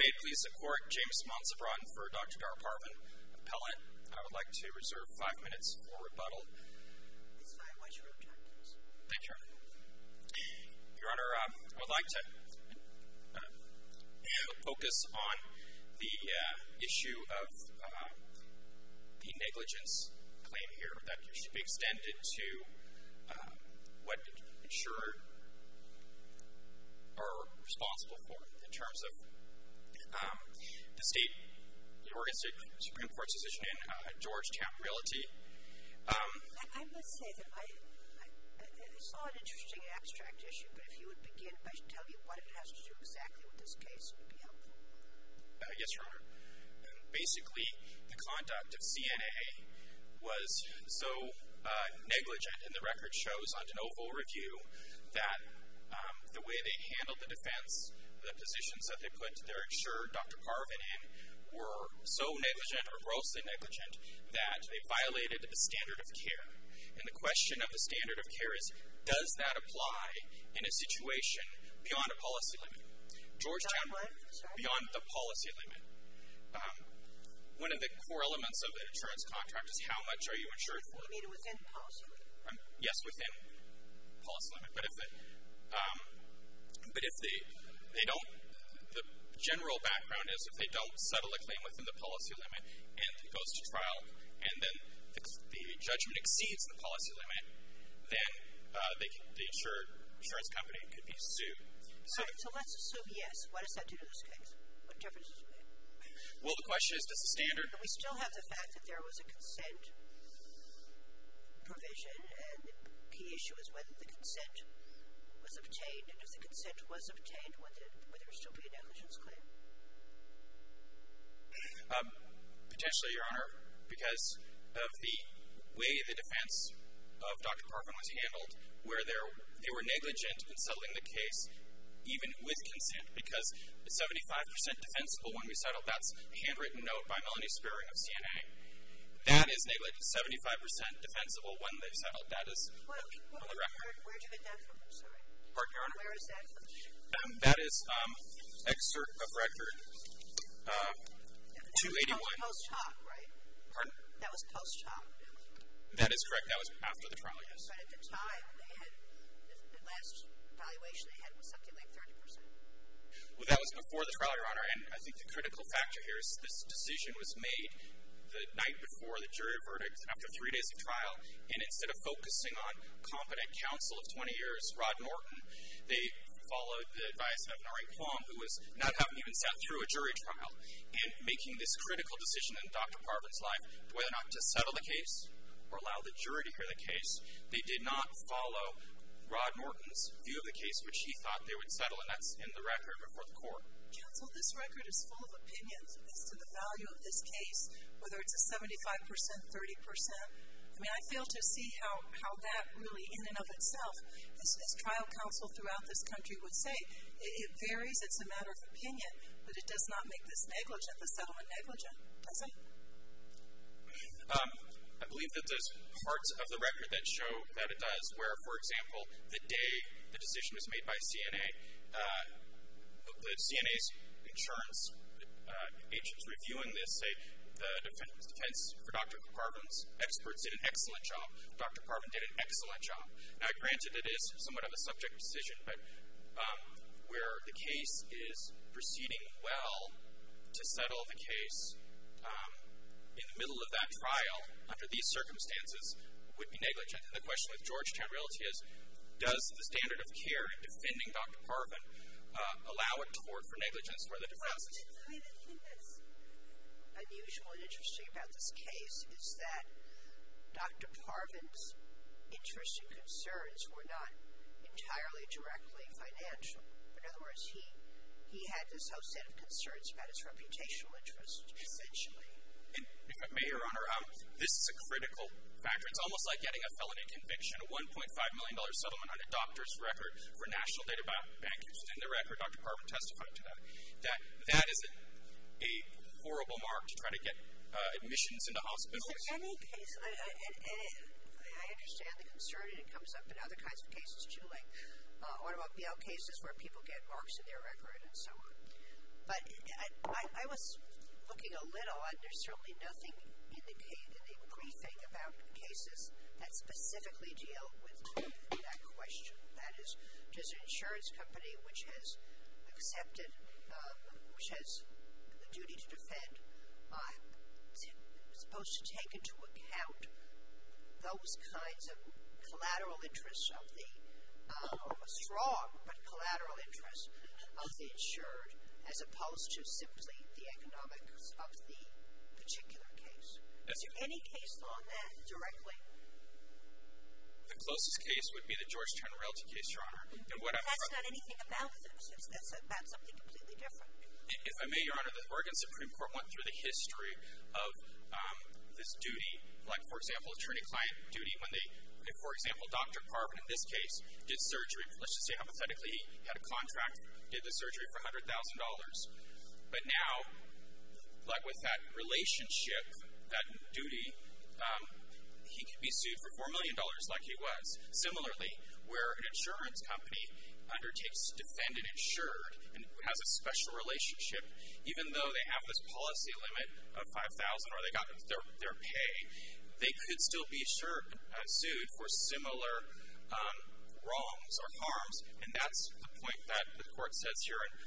May it please the Court, James Monsabron for Dr. Dara Parvin, appellant. I would like to reserve 5 minutes for rebuttal. It's fine. Watch your own time, please. Thank you, Your Honor. Your Honor, I would like to focus on the issue of the negligence claim here that should be extended to what insurer are responsible for in terms of the state, the Oregon State Supreme Court's decision in Georgetown Realty. I must say that I saw an interesting abstract issue, but if you would begin by telling me what it has to do exactly with this case, it would be helpful. Yes, Your Honor. Basically, the conduct of CNA was so negligent, and the record shows on de novo review that the way they handled the defense, the positions that they put their insured, Dr. Parvin, in, were so negligent or grossly negligent that they violated the standard of care. And the question of the standard of care is, does that apply in a situation beyond a policy limit? Georgetown, beyond the policy limit. One of the core elements of an insurance contract is how much are you insured for? You mean within policy limit? Yes, within policy limit. But if they don't, the general background is if they don't settle a claim within the policy limit and it goes to trial, and then the judgment exceeds the policy limit, then the insurance company could be sued. So let's assume yes. What does that do to this case? What difference does it make? Well, the question is, does the standard... We still have the fact that there was a consent provision, and the key issue is whether the consent was obtained, and if the consent was obtained, would there still be a negligence claim? Potentially, Your Honor, because of the way the defense of Dr. Parvin was handled, where they were negligent in settling the case, even with consent, because the 75% defensible when we settled, that's a handwritten note by Melanie Spearing of CNA. That is negligent. 75% defensible when they settled. That is on the record. Where did you get that from? I'm sorry. Pardon, Your Honor? Where is that from? That is excerpt of record 281. That was post-hoc, right? Pardon? That was post-hoc. That is correct. That was after the trial, yes. But at the time, they had, the last evaluation they had was something like 30%. Well, that was before the trial, Your Honor, and I think the critical factor here is this decision was made the night before the jury verdict, after 3 days of trial, and instead of focusing on competent counsel of 20 years, Rod Norton, they followed the advice of Noreen Quam, who was not having even sat through a jury trial, and making this critical decision in Dr. Parvin's life, whether or not to settle the case or allow the jury to hear the case. They did not follow Rod Norton's view of the case, which he thought they would settle, and that's in the record before the court. Counsel, this record is full of opinions as to the value of this case, whether it's a 75%, 30%. I mean, I fail to see how that really, in and of itself, as trial counsel throughout this country would say, it varies, it's a matter of opinion, but it does not make this negligent, the settlement negligent, does it? I believe that there's parts of the record that show that it does, where, for example, the day the decision was made by CNA, the CNA's insurance agents reviewing this say the defense for Dr. Parvin's experts did an excellent job. Dr. Parvin did an excellent job. Now, granted, it is somewhat of a subject decision, but where the case is proceeding well to settle the case in the middle of that trial, under these circumstances, would be negligent. And the question with Georgetown Realty is, does the standard of care in defending Dr. Parvin allow it toward for negligence where the defense is? I mean, the thing that's unusual and interesting about this case is that Dr. Parvin's interests and concerns were not entirely directly financial. In other words, he had this whole set of concerns about his reputational interests, essentially. And if I may, Your Honor, this is a critical factor. It's almost like getting a felony conviction, a $1.5 million settlement on a doctor's record for National Data Bank. It's in the record. Dr. Parvin testified to that. That is a horrible mark to try to get admissions into hospitals. Is there any case, I understand the concern, and it comes up in other kinds of cases too, like automobile cases where people get marks in their record and so on. But I was looking a little, and there's certainly nothing in the briefing about cases that specifically deal with that question. That is, does an insurance company which has accepted, which has the duty to defend, supposed to take into account those kinds of collateral interests of the strong but collateral interests of the insured, as opposed to simply the economics of the particular case. Is there any case law on that directly? The closest case would be the Georgetown Realty case, Your Honor. And that's not anything about this. That's about something completely different. If I may, Your Honor, the Oregon Supreme Court went through the history of this duty, like, for example, attorney-client duty when they, if, for example, Dr. Parvin in this case did surgery, let's just say hypothetically he had a contract, did the surgery for $100,000. But now, like with that relationship, that duty, he could be sued for $4 million like he was. Similarly, where an insurance company undertakes defendant insured and has a special relationship, even though they have this policy limit of $5,000 or they got their pay, they could still be sued for similar wrongs or harms, and that's the point that the court says here in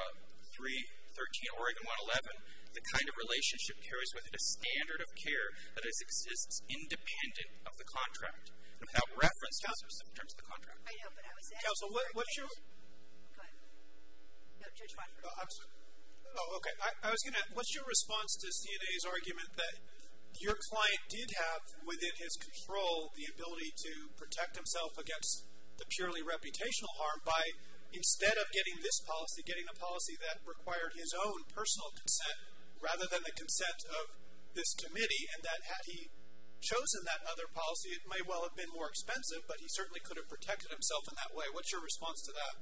313 Oregon 111. The kind of relationship carries with it a standard of care that exists independent of the contract, and without reference to the specific terms of the contract. I know, but I was asking. Counsel, what's your? Go ahead. No, Judge Watford. Okay. I was going to. What's your response to CNA's argument that your client did have within his control the ability to protect himself against the purely reputational harm by, instead of getting this policy, getting a policy that required his own personal consent rather than the consent of this committee, and that had he chosen that other policy, it may well have been more expensive, but he certainly could have protected himself in that way. What's your response to that?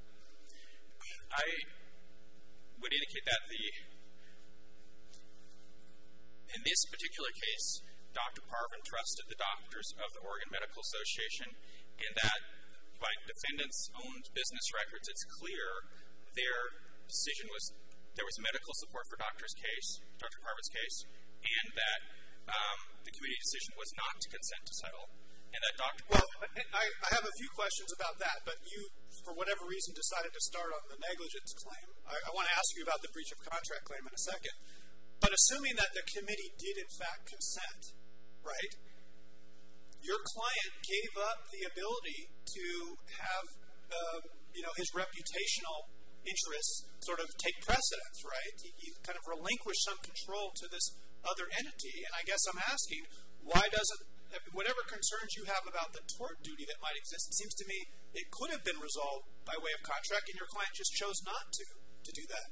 I would indicate that in this particular case, Dr. Parvin trusted the doctors of the Oregon Medical Association, and that by defendants' own business records, it's clear their decision was there was medical support for Dr. Parvin's case, and that the committee decision was not to consent to settle, and that Dr. Parvin... I have a few questions about that, but you, for whatever reason, decided to start on the negligence claim. I want to ask you about the breach of contract claim in a second. But assuming that the committee did, in fact, consent, right, your client gave up the ability to have, his reputational interests sort of take precedence, right? He kind of relinquished some control to this other entity, and I guess I'm asking, why doesn't, whatever concerns you have about the tort duty that might exist, it seems to me it could have been resolved by way of contract, and your client just chose not to do that.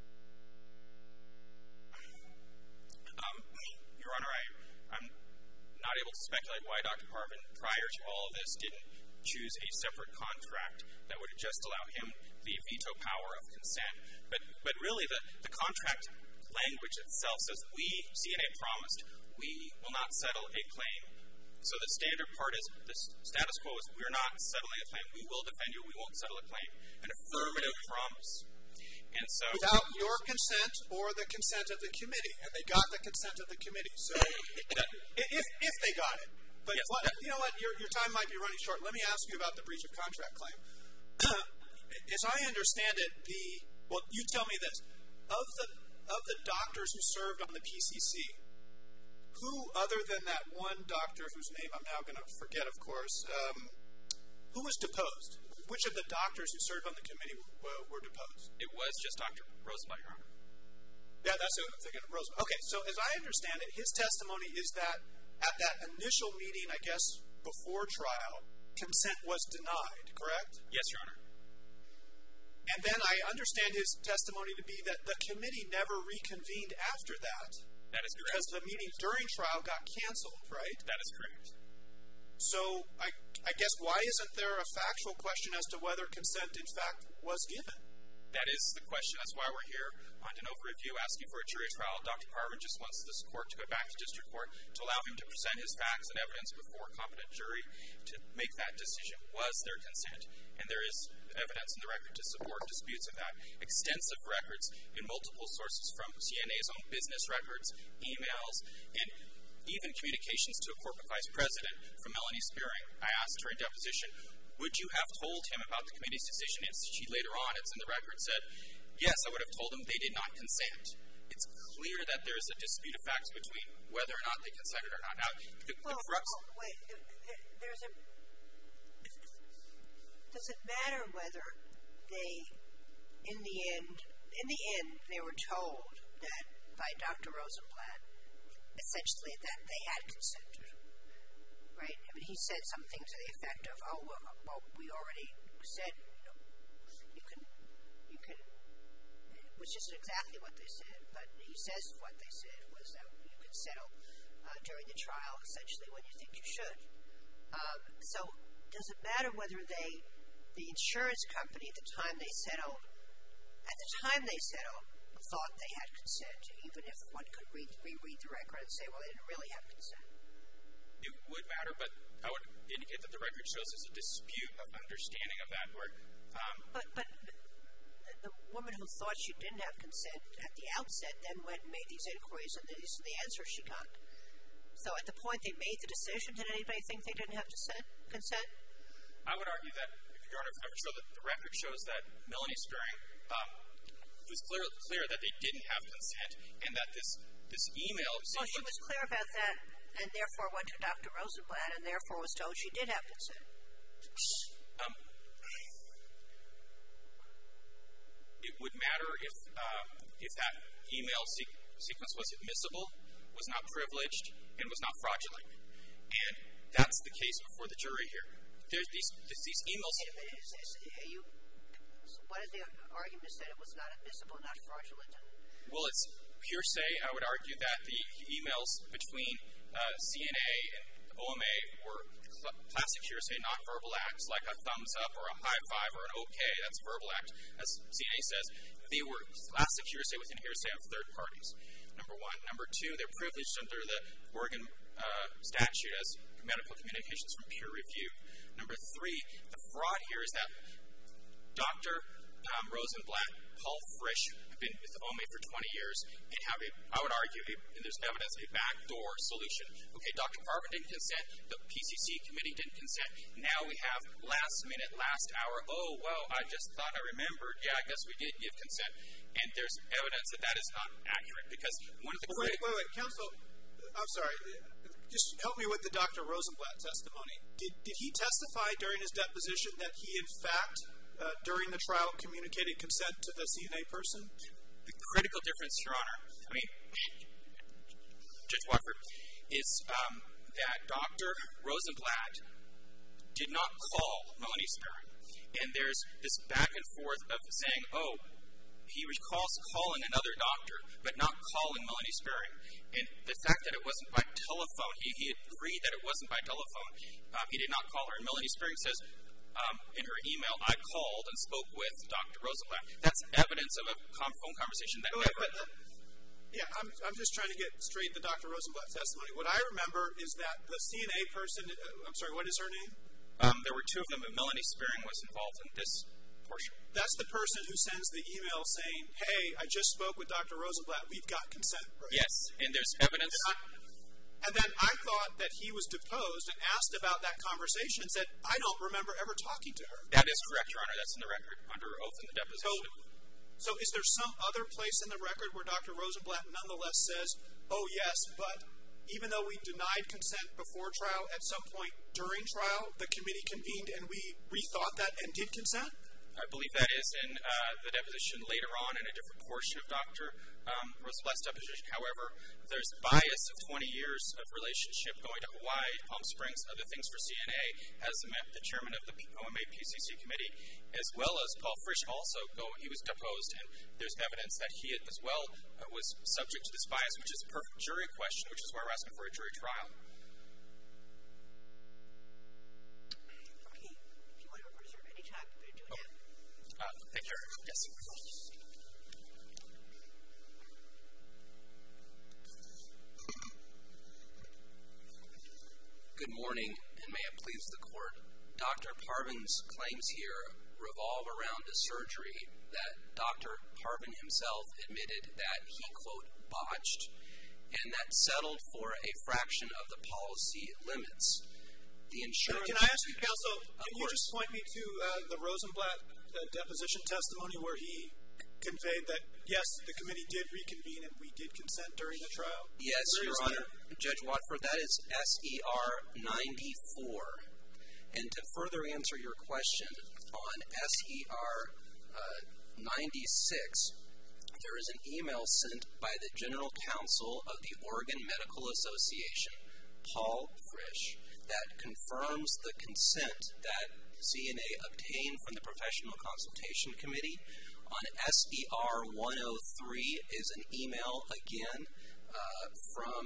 Your Honor, I'm not able to speculate why Dr. Parvin, prior to all of this, didn't choose a separate contract that would just allow him the veto power of consent. But really, the contract language itself says, CNA promised, we will not settle a claim. So the standard part is, the status quo is, we're not settling a claim. We will defend you, we won't settle a claim. An affirmative promise. And so, without your consent or the consent of the committee, and they got the consent of the committee. So, if they got it, but yes, you know what, your time might be running short. Let me ask you about the breach of contract claim. As I understand it, you tell me this: of the doctors who served on the PCC, who other than that one doctor whose name I'm now going to forget, of course, who was deposed? Which of the doctors who served on the committee were deposed? It was just Dr. Rosenblatt, Your Honor. Yeah, that's what I'm thinking of, Rosenblatt. Okay, so as I understand it, his testimony is that at that initial meeting, I guess, before trial, consent was denied, correct? Yes, Your Honor. And then I understand his testimony to be that the committee never reconvened after that. That is correct. Because the meeting during trial got canceled, right? That is correct. So I guess why isn't there a factual question as to whether consent, in fact, was given? That is the question. That's why we're here on de novo review asking for a jury trial. Dr. Parvin just wants this court to go back to district court to allow him to present his facts and evidence before a competent jury to make that decision. Was there consent? And there is evidence in the record to support disputes of that. Extensive records in multiple sources from CNA's own business records, emails, and even communications to a corporate vice president from Melanie Spearing. I asked her in deposition, would you have told him about the committee's decision? And she later on, it's in the record, said, yes, I would have told him they did not consent. It's clear that there's a dispute of facts between whether or not they consented or not. Now, does it matter whether they, in the end, they were told that by Dr. Rosenblatt, essentially that they had consented? Right? I mean, he said something to the effect of, oh, well, we already said, you can, which isn't exactly what they said, but he says what they said was that you can settle during the trial, essentially, when you think you should. So does it matter whether the insurance company, at the time they settled, thought they had consent, even if one could reread the record and say, well, they didn't really have consent? It would matter, but I would indicate that the record shows there's a dispute of understanding of that. But the woman who thought she didn't have consent at the outset then went and made these inquiries, and these are the answers she got. So at the point they made the decision, did anybody think they didn't have consent? I would argue that, Your Honor, the record shows that Melanie Spearing it was clear that they didn't have consent, and that this email. Well, she was clear about that, and therefore went to Dr. Rosenblatt, and therefore was told she did have consent. It would matter if that email sequence was admissible, was not privileged, and was not fraudulent. And that's the case before the jury here. There's these emails. What is the argument that it was not admissible, not fraudulent? Well, it's hearsay. I would argue that the emails between CNA and OMA were classic hearsay, not verbal acts, like a thumbs up or a high five or an okay. That's a verbal act, as CNA says. They were classic hearsay within hearsay of third parties, number one. Number two, they're privileged under the Oregon statute as medical communications from peer review. Number three, the fraud here is that Dr. Rosenblatt, Paul Frisch, have been with OMA for 20 years and have I would argue, and there's evidence, a backdoor solution. Okay, Dr. Parvin didn't consent, the PCC committee didn't consent, now we have last minute, last hour, oh, well, I just thought I remembered, yeah, I guess we did give consent, and there's evidence that is not accurate, because one of the Wait, counsel, I'm sorry, just help me with the Dr. Rosenblatt testimony. Did he testify during his deposition that he, in fact, during the trial, communicated consent to the CNA person? The critical difference, Your Honor, I mean, Judge Watford, is that Dr. Rosenblatt did not call Melanie Spearing. And there's this back and forth of saying, oh, he recalls calling another doctor, but not calling Melanie Spearing. And the fact that it wasn't by telephone, he agreed that it wasn't by telephone. He did not call her. And Melanie Spearing says, in her email, I called and spoke with Dr. Rosenblatt. That's evidence of a phone conversation that never... I'm just trying to get straight the Dr. Rosenblatt testimony. What I remember is that the CNA person, I'm sorry, what is her name? There were two of them, but Melanie Spearing was involved in this portion. That's the person who sends the email saying, hey, I just spoke with Dr. Rosenblatt, we've got consent, right? Yes, and there's evidence... And then I thought that he was deposed and asked about that conversation and said, I don't remember ever talking to her. That is correct, Your Honor. That's in the record under oath in the deposition. So is there some other place in the record where Dr. Rosenblatt nonetheless says, oh, yes, but even though we denied consent before trial, at some point during trial, the committee convened and we rethought that and did consent? I believe that is in the deposition later on in a different portion of Dr. Rosenblatt's deposition. However, there's bias of 20 years of relationship going to Hawaii, Palm Springs, other things for CNA, as the chairman of the OMA PCC committee, as well as Paul Frisch also, he was deposed, and there's evidence that he as well was subject to this bias, which is a perfect jury question, which is why we're asking for a jury trial. Okay. If you want to reserve any time, we're going to do it now. Thank you. Yes. Good morning, and may it please the Court. Dr. Parvin's claims here revolve around a surgery that Dr. Parvin himself admitted that he, quote, botched, and that settled for a fraction of the policy limits. The insurance... Can I ask you, counsel, can you just point me to the Rosenblatt deposition testimony where he conveyed that, yes, the committee did reconvene and we did consent during the trial? Yes, Your Honor. Judge Watford, that is SER 94. And to further answer your question, on SER 96, there is an email sent by the General Counsel of the Oregon Medical Association, Paul Frisch, that confirms the consent that CNA obtained from the Professional Consultation Committee. On SER 103 is an email, again, from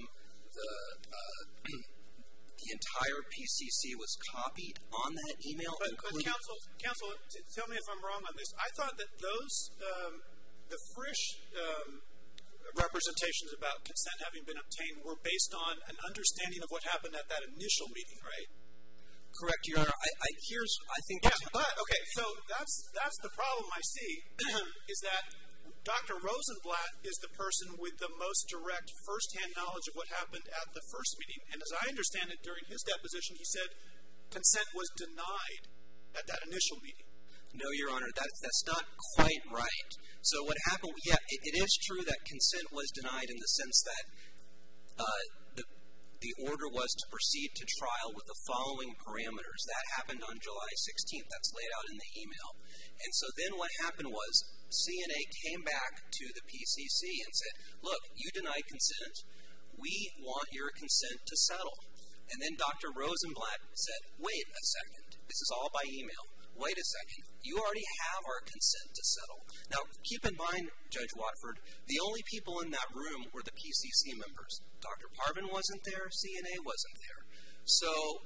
the entire PCC was copied on that email. But counsel, tell me if I'm wrong on this. I thought that those, the Frisch representations about consent having been obtained were based on an understanding of what happened at that initial meeting, right? Correct, Your Honor. Okay, so that's the problem I see, is that Dr. Rosenblatt is the person with the most direct firsthand knowledge of what happened at the first meeting. And as I understand it, during his deposition, he said consent was denied at that initial meeting. No, Your Honor, that's not quite right. So what happened, it is true that consent was denied in the sense that the order was to proceed to trial with the following parameters. That happened on July 16th. That's laid out in the email. And so then what happened was CNA came back to the PCC and said, look, you denied consent. We want your consent to settle. And then Dr. Rosenblatt said, wait a second. This is all by email. Wait a second. You already have our consent to settle. Now, keep in mind, Judge Watford, the only people in that room were the PCC members. Dr. Parvin wasn't there. CNA wasn't there. So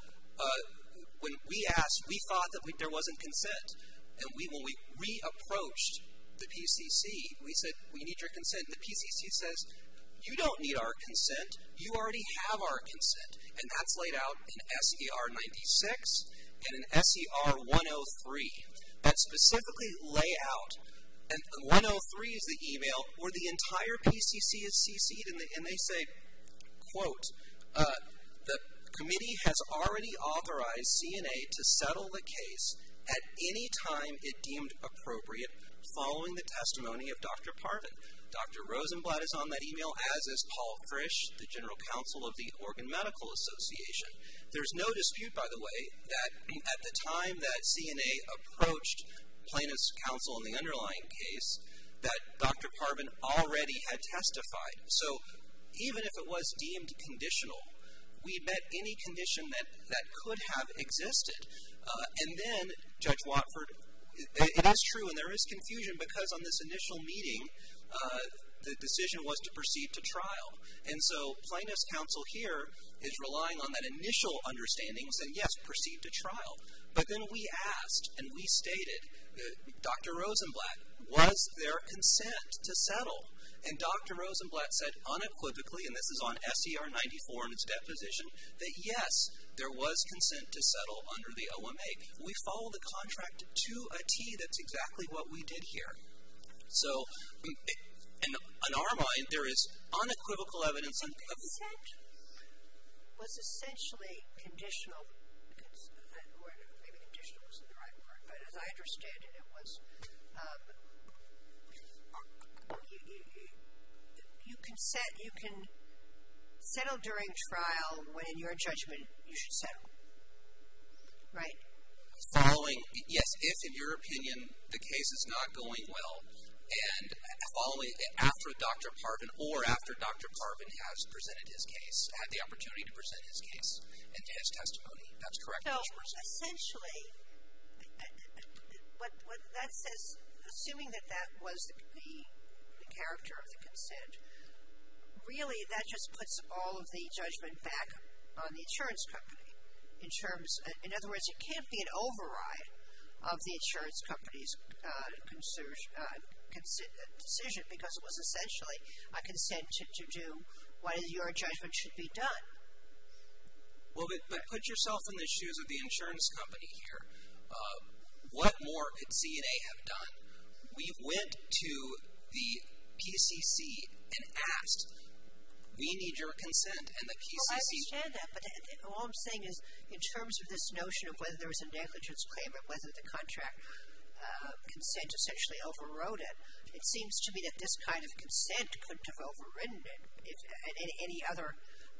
when we asked, we thought that there wasn't consent. And when we reapproached the PCC, we said, we need your consent. And the PCC says, you don't need our consent. You already have our consent. And that's laid out in SER 96 and in SER 103 that specifically lay out. And 103 is the email where the entire PCC is CC'd, and they say, quote, the committee has already authorized CNA to settle the case at any time it deemed appropriate following the testimony of Dr. Parvin. Dr. Rosenblatt is on that email, as is Paul Frisch, the General Counsel of the Oregon Medical Association. There's no dispute, by the way, that at the time that CNA approached plaintiff's counsel in the underlying case, that Dr. Parvin already had testified. So even if it was deemed conditional, we met any condition that could have existed. And then, Judge Watford, it is true, and there is confusion because on this initial meeting, the decision was to proceed to trial. And so plaintiff's counsel here is relying on that initial understanding, saying, yes, proceed to trial. But then we asked, and we stated, Dr. Rosenblatt, was there consent to settle? And Dr. Rosenblatt said unequivocally, and this is on SER 94 in its deposition, that yes, there was consent to settle under the OMA. We follow the contract to a T. That's exactly what we did here. So, in our mind, there is unequivocal evidence of consent was essentially conditional, or maybe conditional wasn't the right word, but as I understand it, it was you can settle during trial when, in your judgment, you should settle, right? Following, yes, if in your opinion the case is not going well, and following after Dr. Parvin or after Dr. Parvin has presented his case, had the opportunity to present his case and his testimony. That's correct. So essentially, what that says, assuming that was the character of the consent, really that just puts all of the judgment back on the insurance company. In other words, it can't be an override of the insurance company's decision because it was essentially a consent to do what in your judgment should be done. Well, but put yourself in the shoes of the insurance company here. What more could CNA have done? We went to the PCC and asked, we need your consent, and the PCC... Well, I understand that, but all I'm saying is in terms of this notion of whether there was a negligence claim or whether the contract consent essentially overrode it, it seems to me that this kind of consent couldn't have overridden it if any other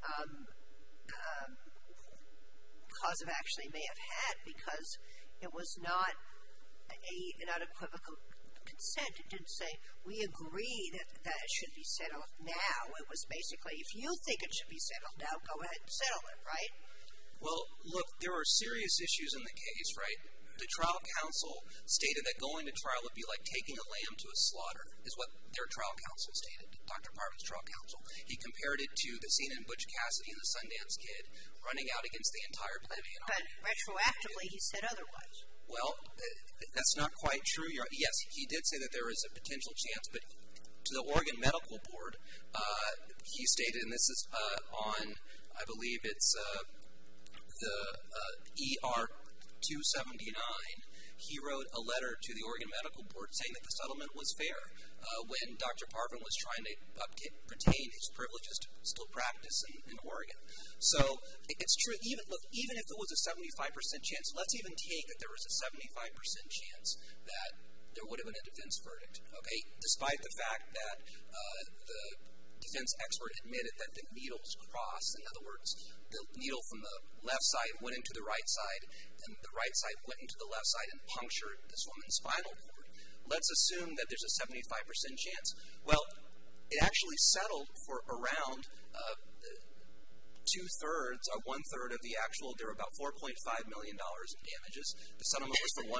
cause of action they may have had, because it was not an unequivocal consent. It didn't say, we agree that it should be settled now. It was basically, if you think it should be settled now, go ahead and settle it, right? Well, look, there are serious issues in the case, right? The trial counsel stated that going to trial would be like taking a lamb to a slaughter, is what their trial counsel stated, Dr. Parvin's trial counsel. He compared it to the scene in Butch Cassidy and the Sundance Kid running out against the entire plebeian army. But retroactively, he said otherwise. Well, that's not quite true. Yes, he did say that there is a potential chance, but to the Oregon Medical Board, he stated, and this is on, I believe it's the ER 279, he wrote a letter to the Oregon Medical Board saying that the settlement was fair when Dr. Parvin was trying to retain his privileges to still practice in Oregon. So it's true, even if it was a 75% chance, let's even take that there was a 75% chance that there would have been a defense verdict, okay, despite the fact that the defense expert admitted that the needles crossed. In other words, the needle from the left side went into the right side, and the right side went into the left side and punctured this woman's spinal cord. Let's assume that there's a 75% chance. Well, it actually settled for around two-thirds or one-third of the actual. There were about $4.5 million in damages. The settlement was for 1.5,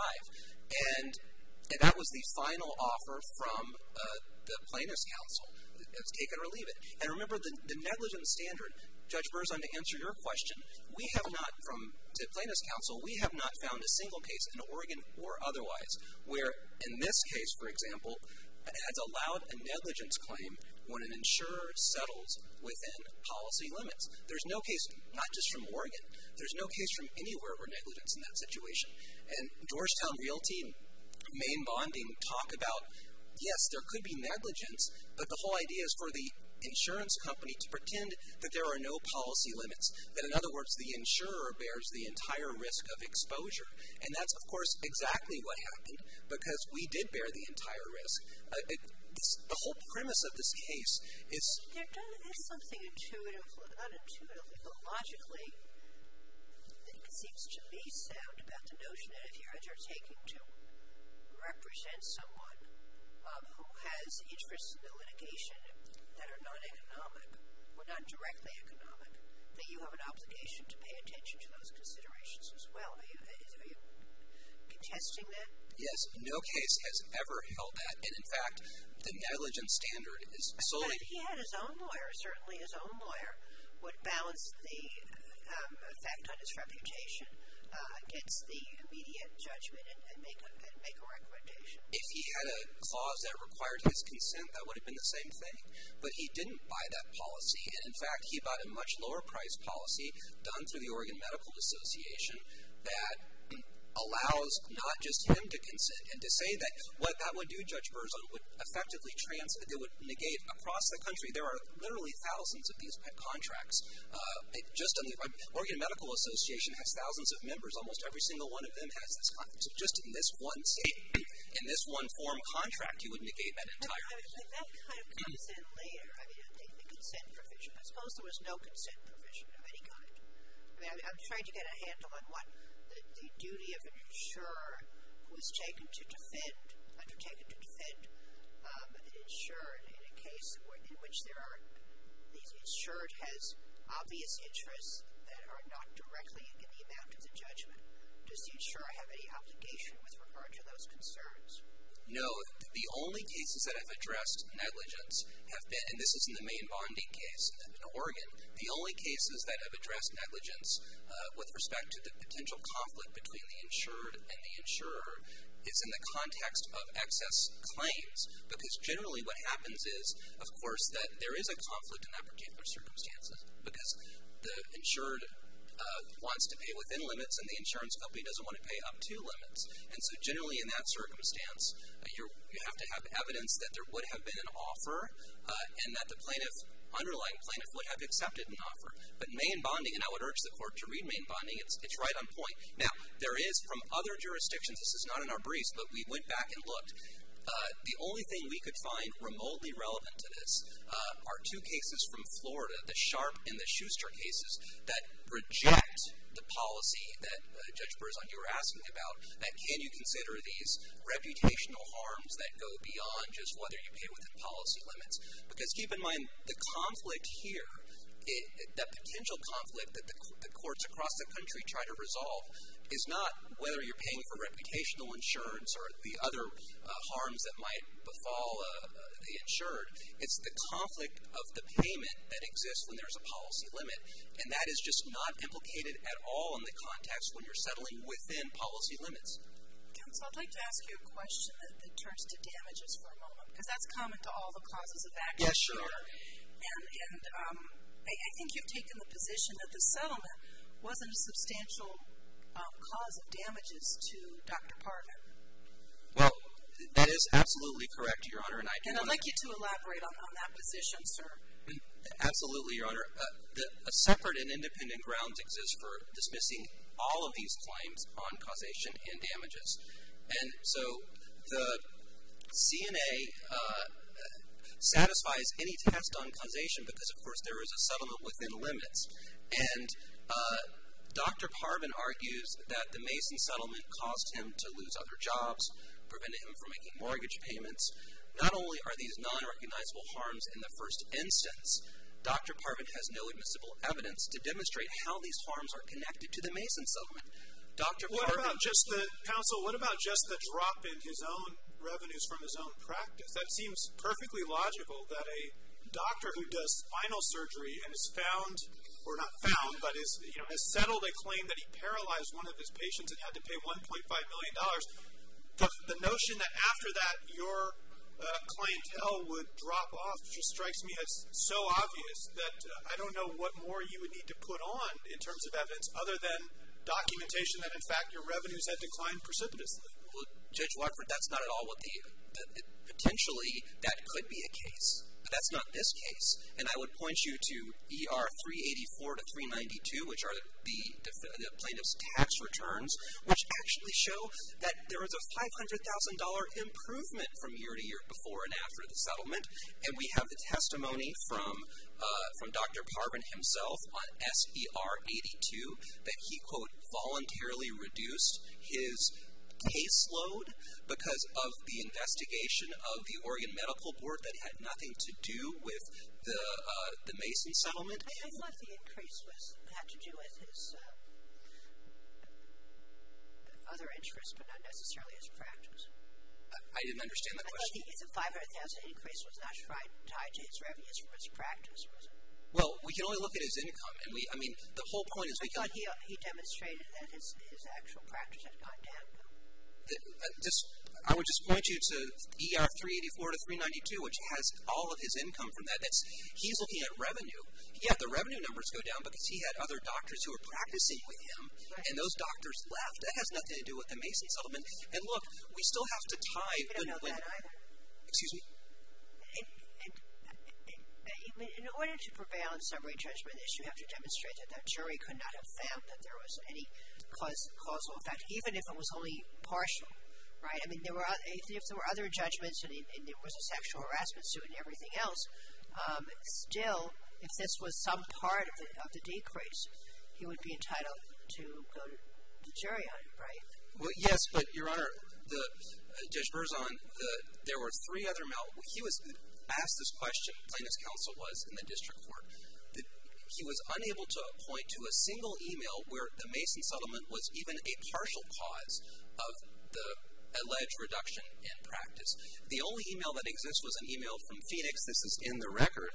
and that was the final offer from the plaintiff's counsel. It was take it or leave it. And remember, the negligence standard, Judge Berzon, to answer your question, we have not, from the plaintiff's counsel, we have not found a single case in Oregon or otherwise where, in this case, for example, has allowed a negligence claim when an insurer settles within policy limits. There's no case, not just from Oregon, there's no case from anywhere where negligence in that situation. And Georgetown Realty and Maine Bonding talk about, yes, there could be negligence, but the whole idea is for the insurance company to pretend that there are no policy limits, that in other words, the insurer bears the entire risk of exposure. And that's, of course, exactly what happened, because we did bear the entire risk. The whole premise of this case is... There's something intuitively, not intuitively, but logically, that seems to me sound about the notion that if you're undertaking to represent someone who has interests in the litigation that are non-economic or not directly economic, that you have an obligation to pay attention to those considerations as well. Are you contesting that? Yes, no case has ever held that. And in fact, the negligence standard is solely... But if he had his own lawyer, certainly his own lawyer would balance the effect on his reputation against the immediate judgment and make a recommendation. If he had a clause that required his consent, that would have been the same thing. But he didn't buy that policy. And in fact, he bought a much lower price policy done through the Oregon Medical Association that allows not just him to consent. And to say that what that would do, Judge Berzon, would effectively it would negate across the country. There are literally thousands of these contracts. Just on the Oregon Medical Association has thousands of members. Almost every single one of them has this contract. So just in this one state, in this one form contract, you would negate that entire. But that kind of comes in later. I mean, the consent provision. I suppose there was no consent provision of any kind. I mean, I'm trying to get a handle on what the duty of an insurer who is undertaken to defend an insured in a case in which the insured has obvious interests that are not directly in the amount of the judgment. Does the insurer have any obligation with regard to those concerns? No. The only cases that have addressed negligence have been, and this is in the Maine Bonding case in Oregon, the only cases that have addressed negligence with respect to the potential conflict between the insured and the insurer is in the context of excess claims, because generally what happens is, of course, that there is a conflict in that particular circumstances, because the insured wants to pay within limits and the insurance company doesn't want to pay up to limits. And so generally in that circumstance, you have to have evidence that there would have been an offer and that the underlying plaintiff would have accepted an offer. But Maine bonding, and I would urge the court to read Maine bonding, it's right on point. Now, there is from other jurisdictions, this is not in our briefs, but we went back and looked. The only thing we could find remotely relevant to this are two cases from Florida, the Sharp and the Schuster cases, that reject the policy that Judge Berzon, you were asking about, that can you consider these reputational harms that go beyond just whether you pay within policy limits. Because keep in mind, the conflict here, that potential conflict that the courts across the country try to resolve is not whether you're paying for reputational insurance or the other harms that might befall the insured. It's the conflict of the payment that exists when there's a policy limit. And that is just not implicated at all in the context when you're settling within policy limits. Counsel, I'd like to ask you a question that turns to damages for a moment, because that's common to all the causes of action. Yes, sure. And I think you've taken the position that the settlement wasn't a substantial cause of damages to Dr. Parvin. Well, that is absolutely correct, Your Honor. And I'd like you to elaborate on that position, sir. Absolutely, Your Honor. A separate and independent grounds exist for dismissing all of these claims on causation and damages. And so the CNA satisfies any test on causation because, of course, there is a settlement within limits. And Dr. Parvin argues that the Mason settlement caused him to lose other jobs, prevented him from making mortgage payments. Not only are these non-recognizable harms in the first instance, Dr. Parvin has no admissible evidence to demonstrate how these harms are connected to the Mason settlement. What about just the drop in his own revenues from his own practice? That seems perfectly logical that a doctor who does spinal surgery and is found, or not found, but has settled a claim that he paralyzed one of his patients and had to pay $1.5 million. The notion that after that your clientele would drop off just strikes me as so obvious that I don't know what more you would need to put on in terms of evidence other than documentation that in fact your revenues had declined precipitously. Well, Judge Watford, that's not at all what potentially that could be a case. But that's not this case. And I would point you to ER 384 to 392, which are the plaintiff's tax returns, which actually show that there was a $500,000 improvement from year to year before and after the settlement. And we have the testimony from Dr. Parvin himself on SER 82 that he, quote, voluntarily reduced his caseload because of the investigation of the Oregon Medical Board that had nothing to do with the Mason settlement. I thought the increase had to do with his other interests, but not necessarily his practice. I didn't understand the question. I thought the $500,000 increase was not tied to his revenues from his practice, was it? Well, we can only look at his income, and the whole point is I thought he demonstrated that his actual practice had gone down. I would just point you to ER 384 to 392, which has all of his income from that. He's looking at revenue. Yeah, the revenue numbers go down because he had other doctors who were practicing with him, right, and those doctors left. That has nothing to do with the Mason settlement. And look, we still have to tie. We don't know that either. Excuse me? In order to prevail in summary judgment, you have to demonstrate that that jury could not have found that there was any causal effect, even if it was only partial, right? I mean, if there were other judgments and there was a sexual harassment suit and everything else, still, if this was some part of the decrease, he would be entitled to go to the jury on it, right? Well, yes, but, Your Honor, Judge Berzon, there were three other he was asked this question, plaintiff's counsel was, in the district court. He was unable to point to a single email where the Mason settlement was even a partial cause of the alleged reduction in practice. The only email that exists was an email from Phoenix. This is in the record.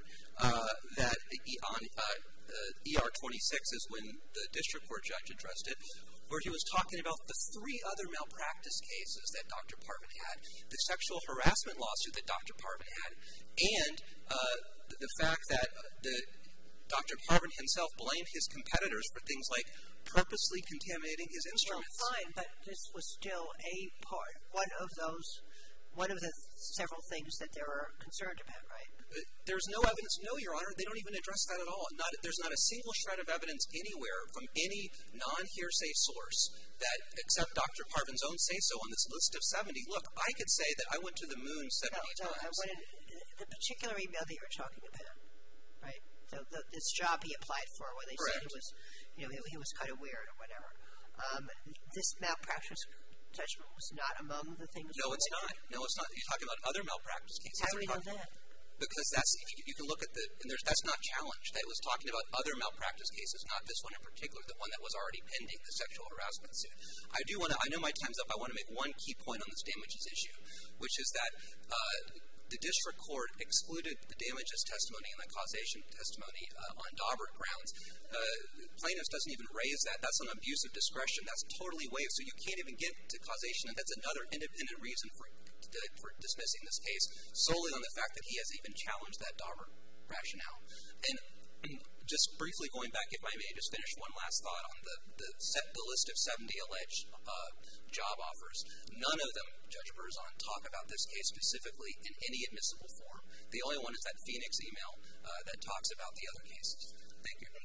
That on ER 26 is when the district court judge addressed it, where he was talking about the 3 other malpractice cases that Dr. Parvin had, the sexual harassment lawsuit that Dr. Parvin had, and the fact that Dr. Parvin himself blamed his competitors for things like purposely contaminating his instruments. Well, fine, but this was still a part, one of the several things that they were concerned about, right? There's no evidence. No, Your Honor, they don't even address that at all. There's not a single shred of evidence anywhere from any non-hearsay source that, except Dr. Parvin's own say-so on this list of 70. Look, I could say that I went to the moon 70 times. I wanted the particular email that you were talking about, right? This job he applied for, where they said he was kind of weird or whatever. This malpractice judgment was not among the things. No, it's not. No, it's not. You're talking about other malpractice cases. How do we know that? Because you can look at that's not challenged. That was talking about other malpractice cases, not this one in particular, the one that was already pending, the sexual harassment suit. I know my time's up. I want to make one key point on this damages issue, which is that the district court excluded the damages testimony and the causation testimony on Daubert grounds. Plaintiff doesn't even raise that. That's an abuse of discretion. That's totally waived, so you can't even get to causation, and that's another independent reason for dismissing this case, solely on the fact that he has even challenged that Daubert rationale. And just briefly going back, if I may, just finish one last thought on the list of 70 alleged job offers. None of them, Judge Berzon, talk about this case specifically in any admissible form. The only one is that Phoenix email that talks about the other cases. Thank you.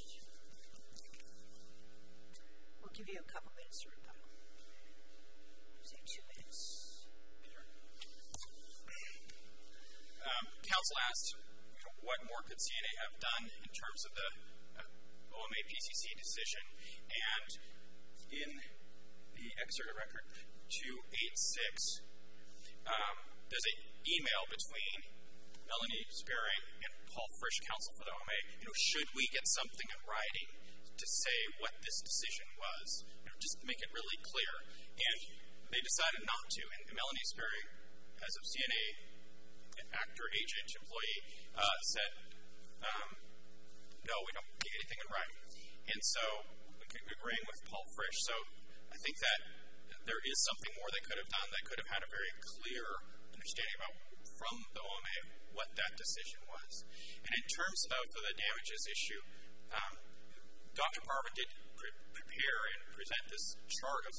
We'll give you a couple minutes to rebuttal. Say 2 minutes. Counsel asked, what more could CNA have done in terms of the OMA PCC decision? And in the excerpt of record 286, there's an email between Melanie Spearing and Paul Frisch, counsel for the OMA. Should we get something in writing to say what this decision was? Just make it really clear. And they decided not to. And Melanie Spearing, as a CNA actor, agent, employee, said, no, we don't need anything in writing. And so, agreeing with Paul Frisch. So, I think that there is something more they could have done. They could have had a very clear understanding about, from the OMA, what that decision was. And in terms of the damages issue, Dr. Parvin did prepare and present this chart of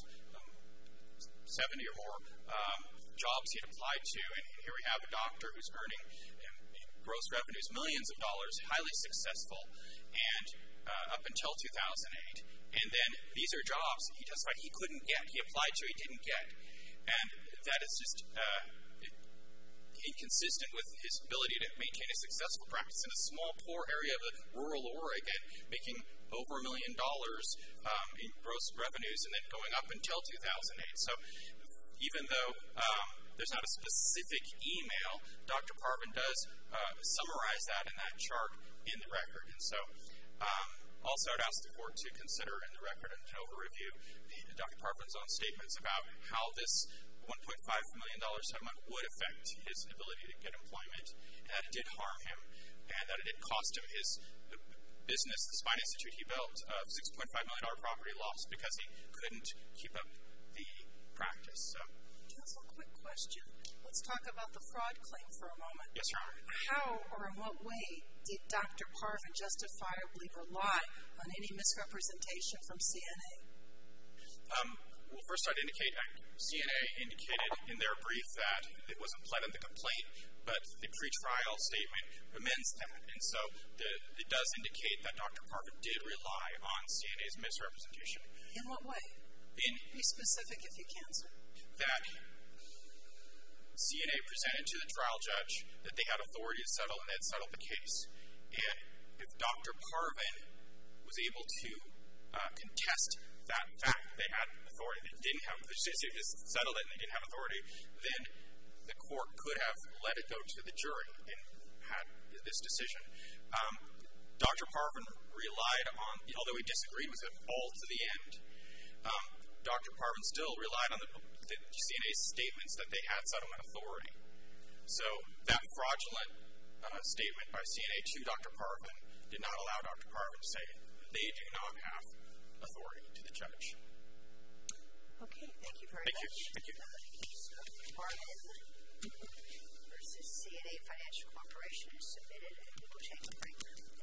70 or more jobs he had applied to. And here we have a doctor who's earning gross revenues, millions of dollars, highly successful, and up until 2008. And then these are jobs he testified he couldn't get. He applied to, he didn't get. And that is just inconsistent with his ability to maintain a successful practice in a small, poor area of rural Oregon, making over $1 million in gross revenues and then going up until 2008. So even though there's not a specific email, Dr. Parvin does summarize that in that chart in the record. And so also I'd ask the court to consider in the record and an over-review Dr. Parvin's own statements about how this $1.5 million settlement would affect his ability to get employment, and that it did harm him, and that it did cost him his business, the Spine Institute he built, of $6.5 million property loss because he couldn't keep up the practice. So, Counsel, quick question. Let's talk about the fraud claim for a moment. Yes, Your Honor. How or in what way did Dr. Parvin justifiably rely on any misrepresentation from CNA? Well, first I'd indicate CNA indicated in their brief that it wasn't pled in the complaint, but the pretrial statement amends that. And so it does indicate that Dr. Parvin did rely on CNA's misrepresentation. In what way? Be specific if you can, sir. That CNA presented to the trial judge that they had authority to settle and had settled the case. And if Dr. Parvin was able to contest that fact, they had authority, they didn't have, they just settled it and they didn't have authority, then the court could have let it go to the jury and had this decision. Dr. Parvin relied on, although he disagreed with it all to the end, Dr. Parvin still relied on the CNA's statements that they had settlement authority. So that fraudulent statement by CNA to Dr. Parvin did not allow Dr. Parvin to say they do not have authority to the judge. Okay, thank you very much. Thank you. Parvin versus CNA Financial Corporation is submitted, and we will take a break.